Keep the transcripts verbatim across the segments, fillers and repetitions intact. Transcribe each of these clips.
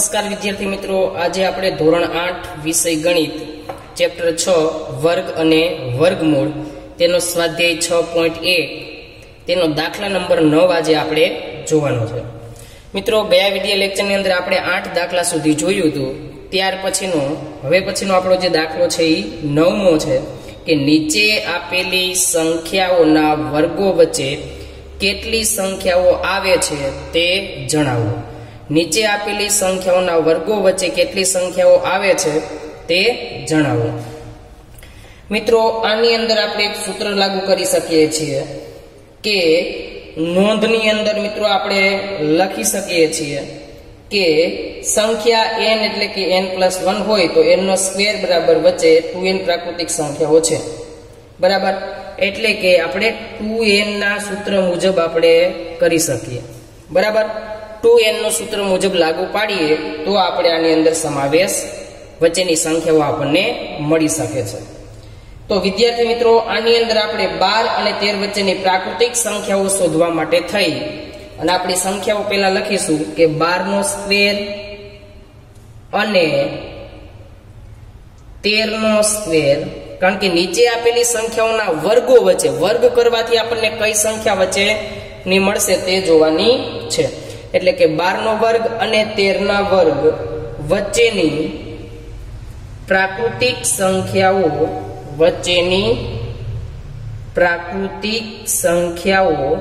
નમસ્કાર વિદ્યાર્થી મિત્રો, આજે આપણે ધોરણ આઠ વિષય ગણિત ચેપ્ટર છ વર્ગ અને વર્ગમૂળ તેનો સ્વાધ્યાય છ પોઈન્ટ એક તેનો દાખલા નંબર નવ આજે આપણે જોવાનો છે. મિત્રો, ગયા વિડિયો લેક્ચરની અંદર આપણે આઠ દાખલા સુધી જોયું હતું. ત્યાર પછીનો હવે પછીનો આપણો જે દાખલો છે એ નવમો છે કે નીચે આપેલી સંખ્યાઓના વર્ગો વચ્ચે કેટલી સંખ્યાઓ આવે છે તે જણાવો. નીચે આપેલી સંખ્યાઓના વર્ગો વચ્ચે કેટલી સંખ્યાઓ આવે છે તે જણાવો. મિત્રો, આની અંદર આપણે એક સૂત્ર લાગુ કરી શકીએ છીએ કે નોંધની અંદર મિત્રો આપણે લખી શકીએ છીએ કે સંખ્યા n એટલે કે n પ્લસ વન હોય તો n નો સ્ક્વેર બરાબર વચ્ચે ટુ એન પ્રાકૃતિક સંખ્યાઓ છે. બરાબર, એટલે કે આપણે ટુ એન ના સૂત્ર મુજબ આપણે કરી શકીએ. બરાબર, ટુ એન નું સૂત્ર મુજબ લાગુ પાડીએ તો આપણે આની અંદર સમાવેશ વચ્ચેની સંખ્યાઓ આપણને મળી શકે છે. તો વિદ્યાર્થી મિત્રો, આની અંદર આપણે બાર અને તેર વચ્ચેની પ્રાકૃતિક સંખ્યાઓ શોધવા માટે થઈ અને આપણી સંખ્યાઓ પહેલા લખીશું કે બાર નો સ્ક્વેર અને તેર નો સ્ક્વેર, કારણ કે નીચે આપેલી સંખ્યાઓના વર્ગો વચ્ચે વર્ગ કરવાથી આપણને કઈ સંખ્યા વચ્ચે ની મળશે તે જોવાની છે. એટલે કે બાર નો વર્ગ અને તેર ના વર્ગ વચ્ચેની પ્રાકૃતિક સંખ્યાઓ વચ્ચેની પ્રાકૃતિક સંખ્યાઓ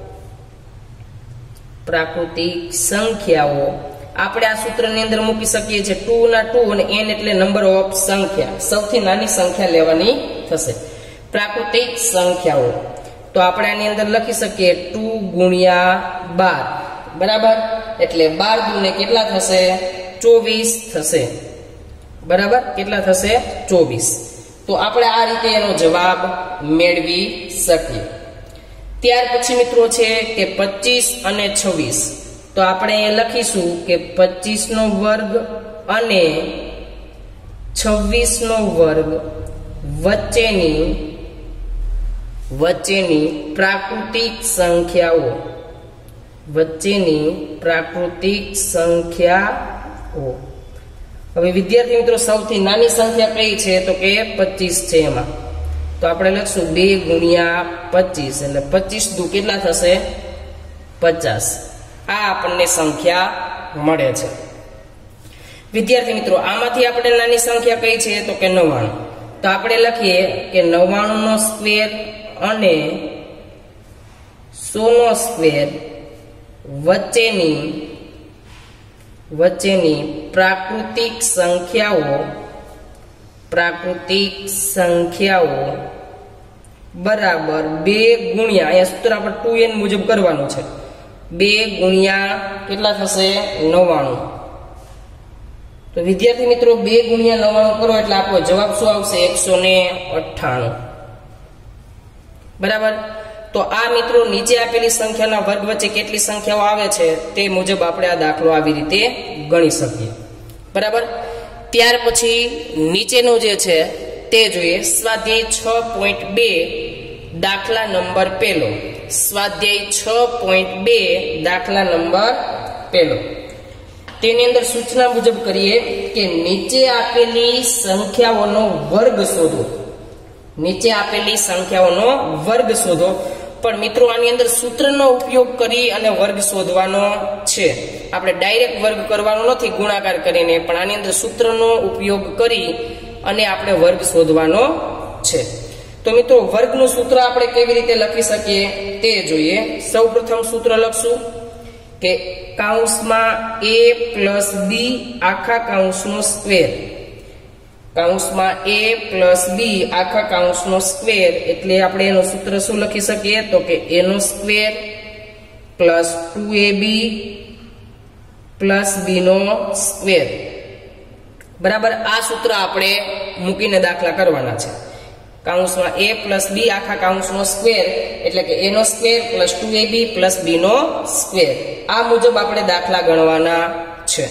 પ્રાકૃતિક સંખ્યાઓ આપણે આ સૂત્રની અંદર મૂકી શકીએ છીએ. ટુ ના ટુ અને n એટલે નંબર ઓફ સંખ્યા, સૌથી નાની સંખ્યા લેવાની થશે. પ્રાકૃતિક સંખ્યાઓ તો આપણે આની અંદર લખી શકીએ ટુ ગુણ્યા બાર. બરાબર, એટલે બાર દુને કેટલા થશે? ચોવીસ થશે. બરાબર, કેટલા થશે? ચોવીસ. તો આપણે આ રીતે એનો જવાબ મેળવી શકીએ. ત્યાર પછી મિત્રો છે કે પચીસ અને છવ્વીસ, તો આપણે એ લખીશું કે પચીસ નો વર્ગ અને છવ્વીસ નો વર્ગ વચ્ચેની વચ્ચેની પ્રાકૃતિક સંખ્યાઓ વચ્ચેની પ્રાકૃતિક સંખ્યાઓ. હવે વિદ્યાર્થી મિત્રો, સૌથી નાની સંખ્યા કઈ છે તો કે પચીસ છે. એમાં તો આપણે લખશું બે ગુણ્યા પચીસ, એટલે પચીસ દુ કેટલા થશે? પચાસ. આ આપણને સંખ્યા મળે છે. વિદ્યાર્થી મિત્રો, આમાંથી આપણે નાની સંખ્યા કઈ છે તો કે નવ્વાણું. તો આપણે લખીએ કે નવ્વાણું નો સ્ક્વેર અને સો નો સ્ક્વેર વચ્ચેની વચ્ચેની પ્રાકૃતિક સંખ્યાઓ પ્રાકૃતિક સંખ્યાઓ બરાબર બે ગુણ્યા, અહીંયા સૂત્ર આપણે ટુ એન મુજબ કરવાનું છે, બે ગુણ્યા કેટલા થશે? નવ્વાણું. તો વિદ્યાર્થી મિત્રો, બે ગુણ્યા નવ્વાણું કરો એટલે આપણો જવાબ શું આવશે? એકસો ને અઠ્ઠાણું. બરાબર, તો આ મિત્રો નીચે આપેલી સંખ્યાના વર્ગ વચ્ચે કેટલી સંખ્યાઓ આવે છે તે મુજબ આપણે આ દાખલો આવી રીતે ગણી શકીએ. બરાબર, ત્યાર પછી નીચેનું જે છે તે જોઈએ. સ્વાધ્યાય છ પોઈન્ટ બે દાખલા નંબર પહેલો. સ્વાધ્યાય છ પોઈન્ટ બે દાખલા નંબર પહેલો, તેની અંદર સૂચના મુજબ કરીએ કે નીચે આપેલી સંખ્યાઓનો વર્ગ શોધો. નીચે આપેલી સંખ્યાઓનો વર્ગ શોધો. પણ મિત્રો, આની અંદર સૂત્રનો ઉપયોગ કરી અને વર્ગ શોધવાનો છે. આપણે ડાયરેક્ટ વર્ગ કરવાનો નથી ગુણાકાર કરીને, પણ આની અંદર સૂત્રનો ઉપયોગ કરી અને આપણે વર્ગ શોધવાનો છે. તો મિત્રો, વર્ગનું સૂત્ર આપણે કેવી રીતે લખી શકીએ તે જોઈએ. સૌપ્રથમ સૂત્ર લખશું કે કૌંસમાં a પ્લસ બી આખા કૌંસનો સ્ક્વેર. કૌંસમાં a પ્લસ બી આખા કૌંસનો સ્ક્વેર એટલે આપણે એનું સૂત્ર શું લખી શકીએ તો કે a નો square plus two A B plus B નો સ્ક્વેર. બરાબર, આ સૂત્ર આપણે મૂકીને દાખલા કરવાના છે. કૌંસમાં a પ્લસ બી આખા કૌંસનો સ્ક્વેર એટલે કે a નો square plus two A B plus B નો સ્ક્વેર. આ મુજબ આપણે દાખલા ગણવાના છે.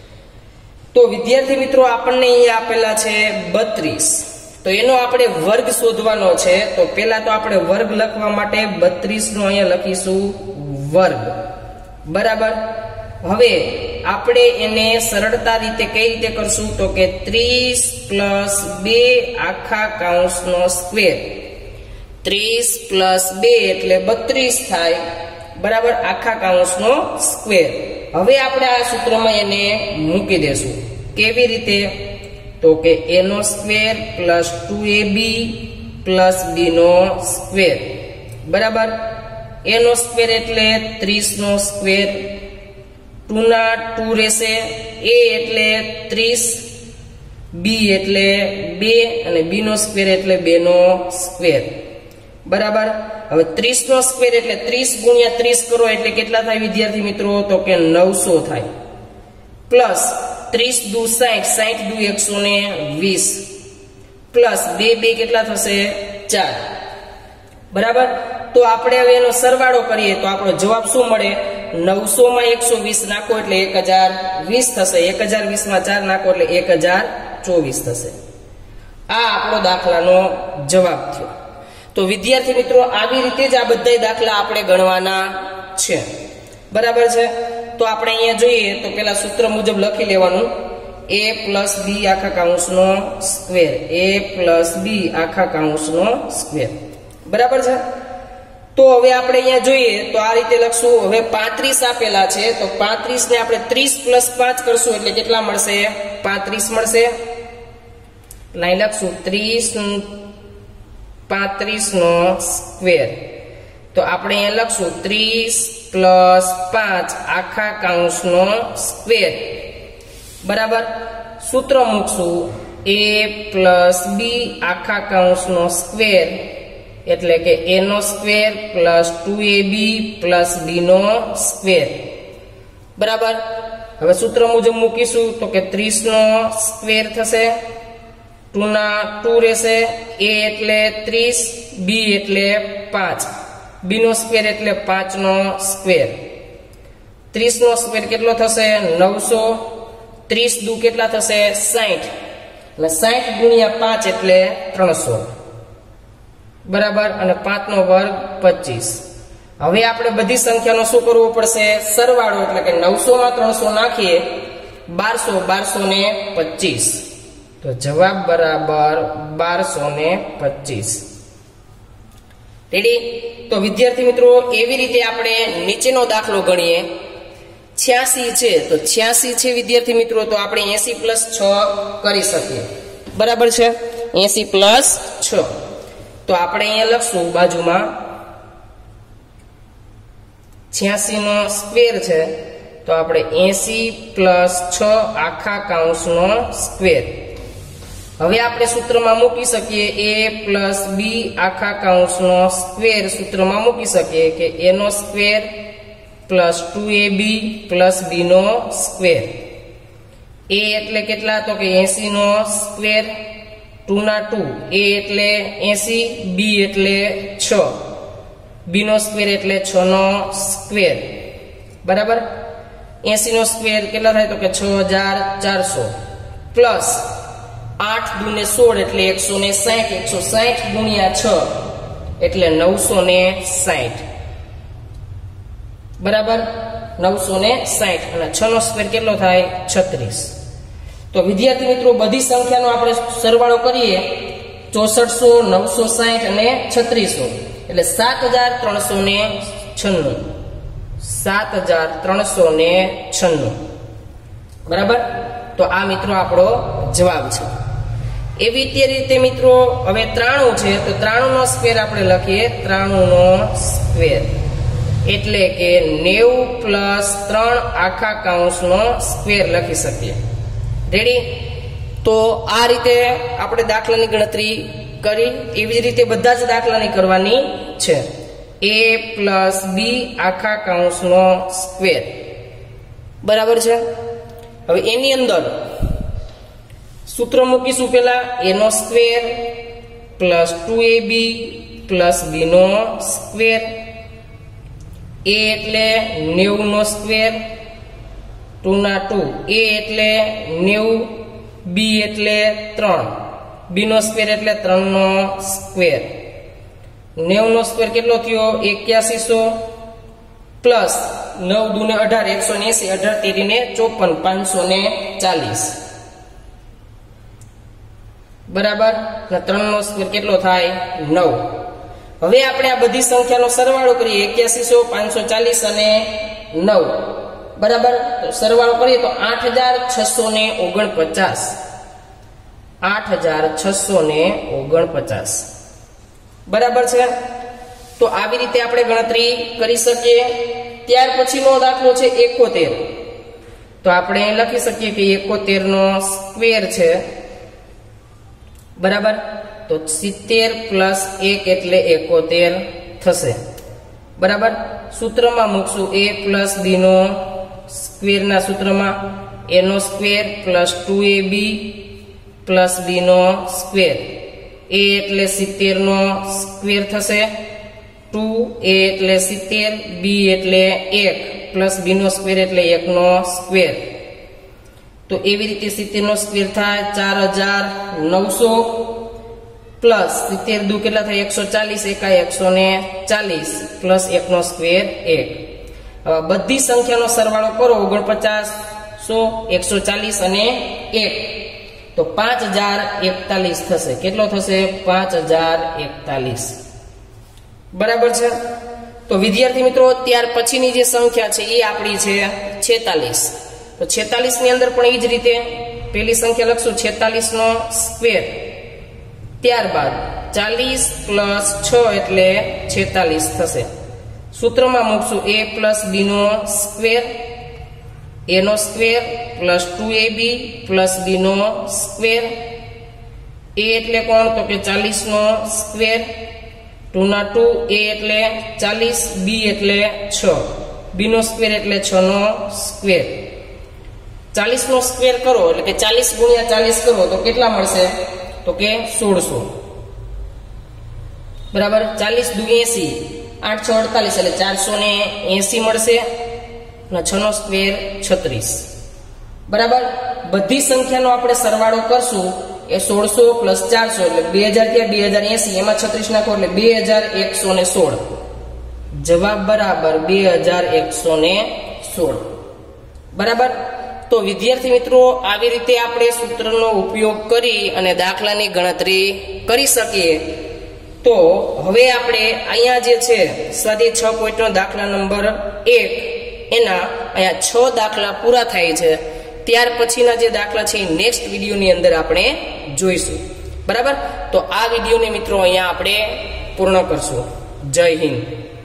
તો વિદ્યાર્થી મિત્રો, આપણને અહીંયા આપેલા છે બત્રીસ. તો એનો આપણે વર્ગ શોધવાનો છે. તો પહેલા તો આપણે વર્ગ લખવા માટે બત્રીસ નો અહીંયા લખીશું વર્ગ. બરાબર, હવે આપણે એને સરળતા રીતે કઈ રીતે કરશું તો કે ત્રીસ પ્લસ બે આખા કૌંસનો સ્ક્વેર, ત્રીસ પ્લસ બે એટલે બત્રીસ થાય, બરાબર, આખા કૌંસનો સ્ક્વેર. હવે આપણે આ સૂત્રમાં એને મૂકી દેશું. કેવી રીતે તો કે a નો square plus two A B plus B નો સ્ક્વેર, બરાબર. a નો સ્ક્વેર એટલે ત્રીસ નો સ્ક્વેર, ટુ ના ટુ રહેશે, a એટલે ત્રીસ, b એટલે બે અને b નો સ્ક્વેર એટલે બે નો સ્ક્વેર, બરાબર. હવે ત્રીસ નો સ્ક્વેર એટલે ત્રીસ ગુણ્યા ત્રીસ કરો એટલે કેટલા થાય વિદ્યાર્થી મિત્રો તો કે નવસો થાય, પ્લસ ત્રીસ દુ સાઠ, સાઠ દુ એકસો ને વીસ, પ્લસ બે બે કેટલા થશે ચાર, બરાબર. તો આપણે હવે એનો સરવાળો કરીએ તો આપણો જવાબ શું મળે, નવસો માં એકસો વીસ નાખો એટલે એક હજાર વીસ થશે, એક હજાર વીસ માં ચાર નાખો એટલે એક હજાર ચોવીસ થશે. આ આપણો દાખલાનો જવાબ થયો. તો વિદ્યાર્થી મિત્રો આવી રીતે જ આ બધા દાખલા આપણે ગણવાના છે, બરાબર છે. તો આપણે અહીંયા જોઈએ તો પેલા સૂત્ર મુજબ લખી લેવાનું, a પ્લસ બી આખા કૌંસનો સ્ક્વેર, a પ્લસ બી આખા કૌંસનો સ્ક્વેર, બરાબર છે. તો હવે આપણે અહીંયા જોઈએ તો આ રીતે લખશું. હવે પાંત્રીસ આપેલા છે તો પાંત્રીસ ને આપણે ત્રીસ પ્લસ પાંચ કરશું એટલે કેટલા મળશે, પાંત્રીસ મળશે. અહીં લખશું ત્રીસ પાંત્રીસ નો સ્ક્વેર, તો આપણે અહીંયા લખશું ત્રીસ પ્લસ પાંચ આખા કૌંસનો સ્ક્વેર, બરાબર. સૂત્ર મૂકશું a પ્લસ બી આખા કૌંસનો સ્ક્વેર એટલે કે a નો square plus two A B plus B નો સ્ક્વેર, બરાબર. હવે સૂત્ર મુજબ મૂકીશું તો કે ત્રીસ નો સ્ક્વેર થશે, ટુ ના ટુ રહેશે, a એટલે ત્રીસ, b એટલે પાંચ, b નો સ્ક્વેર એટલે પાંચ નો સ્ક્વેર, ત્રીસ નો સ્ક્વેર કેટલો થશે નવસો, ત્રીસ દુ કેટલા થશે સાઠ, એટલે સાઠ ગુણ્યા પાંચ એટલે ત્રણસો, બરાબર. અને પાંચ નો વર્ગ પચીસ. હવે આપણે બધી સંખ્યાનો શું કરવું પડશે, સરવાળો, એટલે કે નવસો માં ત્રણસો નાખીએ, બારસો, બારસો ને પચીસ, તો જવાબ બરાબર બારસો ને પચીસ. રેડી. તો વિદ્યાર્થી મિત્રો એવી રીતે આપણે નીચેનો દાખલો ગણીએ. છ્યાસી છે તો છ્યાસી છે વિદ્યાર્થી મિત્રો, તો આપણે એસી પ્લસ છ કરી શકીએ, બરાબર છે, એસી પ્લસ છ. તો આપણે અહીંયા લખશું બાજુમાં છ્યાસી નો સ્ક્વેર છે તો આપણે એસી પ્લસ છ આખા કૌંસનો સ્ક્વેર. હવે આપણે સૂત્રમાં મૂકી શકીએ a પ્લસ બી આખા કૌંસનો સ્ક્વેર, સૂત્રમાં મૂકી શકીએ કે a નો square plus two A B plus B નો સ્ક્વેર. a એટલે કેટલા તો કે એસી નો સ્ક્વેર, ટુ ના ટુ, a એટલે એસી, b એટલે છ, b નો સ્ક્વેર એટલે છ નો સ્ક્વેર, બરાબર. એસી નો સ્ક્વેર કેટલા થાય તો કે છ હજાર ચારસો, પ્લસ આઠ દુ ને સોળ એટલે એકસો ને સાઠ, એકસો સાઠ ગુણ્યા છ એટલે નવસો ને સાઠ, બરાબર, નવસો ને સાઠ. અને છ નો સ્ક્વેર કેટલો થાય છત્રીસ. તો વિદ્યાર્થી મિત્રો બધી સંખ્યાનો આપણે સરવાળો કરીએ, ચોસઠસો, નવસો સાઠ અને છત્રીસો એટલે સાત હજાર ત્રણસો ને છન્નું, સાત હજાર ત્રણસો ને છન્નું, બરાબર. તો આ મિત્રો આપણો જવાબ છે. એવી તે રીતે મિત્રો હવે ત્રાણું છે તો ત્રાણું નો સ્ક્વેર આપણે લખીએ, ત્રાણું નો સ્ક્વેર એટલે કે નેવું પ્લસ ત્રણ આખા કૌંસનો સ્ક્વેર લખી શકીએ. રેડી. તો આ રીતે આપણે દાખલાની ગણતરી કરી, એવી જ રીતે બધા જ દાખલાની કરવાની છે. a પ્લસ બી આખા કૌંસનો સ્ક્વેર, બરાબર છે. હવે એની અંદર સૂત્ર મૂકીશું પેલા a નો square plus two A B plus B નો સ્ક્વેર, a એટલે નેવું નો સ્ક્વેર, ટુ ના ટુ, a એટલે નેવું, b એટલે ત્રણ, b નો સ્ક્વેર એટલે ત્રણ નો સ્ક્વેર, નેવું નો સ્ક્વેર કેટલો થયો એક્યાસીસો, પ્લસ નવ દુ ને અઢાર, એકસો ને એસી, અઢાર તેરી ને ચોપન, પાંચસો ને ચાલીસ. બરાબર. ત્રણ નો સ્ક્વેર કેટલો થાય? નવ. હવે આપણે આ બધી સંખ્યાનો સરવાળો કરીએ. એક્યાસીસો, પાંચસો ચાલીસ અને નવ. બરાબર. તો સરવાળો કરીએ તો આઠ હજાર છસો ને ઓગણપચાસ. આઠ હજાર છસો ને ઓગણપચાસ. બરાબર છે. તો આવી રીતે આપણે ગણતરી કરી શકીએ. ત્યાર પછીનો દાખલો છે એકોતેર. તો આપણે લખી શકીએ કે એકોતેર નો સ્ક્વેર છે. બરાબર. તો સિત્તેર પ્લસ એક એટલે એકોતેર થશે. બરાબર. સૂત્રમાં મૂકશું એ પ્લસ બી નો સ્ક્વેર ના સૂત્રમાં એ નો square plus two A B plus B નો સ્ક્વેર. એ એટલે સિત્તેર નો સ્ક્વેર થશે. ટુ એ એટલે સિત્તેર, બી એટલે એક પ્લસ બી નો સ્ક્વેર એટલે એક નો સ્ક્વેર. તો એવી રીતે સિત્તેર નો સ્ક્વેર થાય ચાર હજાર નવસો પ્લસ સિત્તેર દુ કેટલા થાય? એકસો ચાલીસ, એકા એકસો ને ચાલીસ પ્લસ એક નો સ્ક્વેર એક. હવે બધી સંખ્યાનો સરવાળો કરો. ઓગણપચાસ, સો, એકસો ચાલીસ અને એક. તો પાંચ હજાર એકતાલીસ થશે. કેટલો થશે? પાંચ હજાર એકતાલીસ. બરાબર છે. તો વિદ્યાર્થી મિત્રો ત્યાર પછીની જે સંખ્યા છે એ આપણી છે છેતાલીસ. તો છેતાલીસ ની અંદર પણ એ જ રીતે પેલી સંખ્યા લખશું છેતાલીસ નો સ્ક્વેર. ત્યારબાદ ચાલીસ પ્લસ છ એટલે છેતાલીસ થશે. સૂત્રમાં મૂકશું એ પ્લસ બી નો સ્ક્વેર, એ નો square plus two A B plus B નો સ્ક્વેર. એ એટલે કોણ? તો કે ચાલીસ નો સ્ક્વેર. ટુ ના ટુ, એ એટલે ચાલીસ, બી એટલે છ, બી નો સ્ક્વેર એટલે છ નો સ્ક્વેર. ચાલીસ નો સ્ક્વેર કરો એટલે કે ચાલીસ ગુણ્યા ચાલીસ કરો તો કેટલા મળશે? તો કે સોળસો. બરાબર. ચાલીસ દુ એસી, આઠ છ અડતાલીસ એટલે ચારસો ને એસી મળશે. છ નો સ્ક્વેર છત્રીસ. બરાબર. બધી સંખ્યાનો આપણે સરવાળો કરશું. એ સોળસો પ્લસ ચારસો એટલે બે હજાર ત્યાં બે હજાર એસી, એમાં છત્રીસ નાખો એટલે બે હજાર એકસો ને સોળ. જવાબ બરાબર બે હજાર એકસો ને સોળ. બરાબર. તો વિદ્યાર્થી મિત્રો આવી રીતે આપણે સૂત્રનો ઉપયોગ કરી અને દાખલાની ગણતરી કરી શકીએ. તો હવે આપણે અહીંયા જે છે સ્વાધ્યાય છ પોઈન્ટ નો દાખલા નંબર એક એના અહીંયા છ દાખલા પૂરા થાય છે. ત્યાર પછીના જે દાખલા છે એ નેક્સ્ટ વિડીયોની અંદર આપણે જોઈશું. બરાબર. તો આ વિડીયોને મિત્રો અહીંયા આપણે પૂર્ણ કરશું. જય હિન્દ.